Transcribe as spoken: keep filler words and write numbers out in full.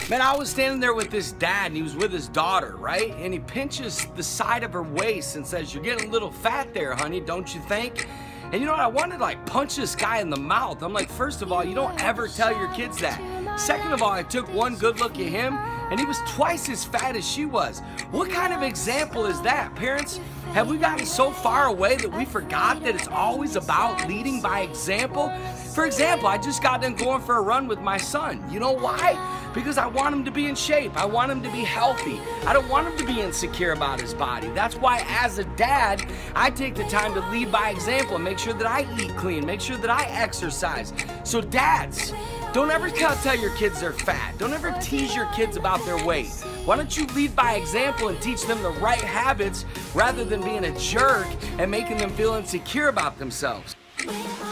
Man, I was standing there with this dad, and he was with his daughter, right? And he pinches the side of her waist and says, "You're getting a little fat there, honey, don't you think?" And you know what? I wanted to like punch this guy in the mouth. I'm like, first of all, you don't ever tell your kids that. Second of all, I took one good look at him, and he was twice as fat as she was. What kind of example is that, parents? Have we gotten so far away that we forgot that it's always about leading by example? For example, I just got done going for a run with my son. You know why? Because I want him to be in shape. I want him to be healthy. I don't want him to be insecure about his body. That's why as a dad, I take the time to lead by example and make sure that I eat clean, make sure that I exercise. So dads, don't ever tell, tell your kids they're fat. Don't ever tease your kids about their weight. Why don't you lead by example and teach them the right habits rather than being a jerk and making them feel insecure about themselves?